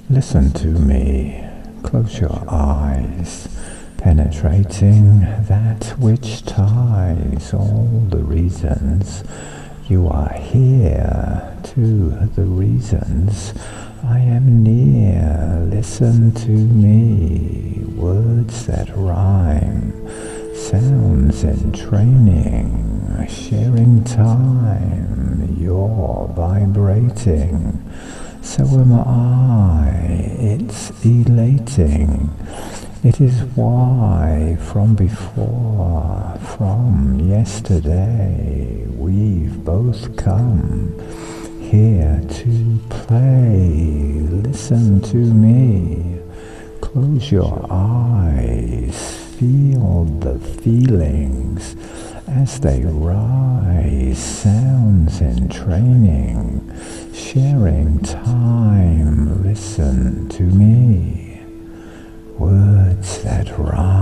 Listen to me, close your eyes, penetrating that which ties all the reasons you are here to the reasons I am near. Listen to me, words that rhyme, sounds in training, sharing time, you're vibrating. So am I, it's elating. It is why from before, from yesterday, we've both come here to play. Listen to me, close your eyes, feel the feelings as they rise, sounds in training, sharing time. Listen to me, words that rhyme.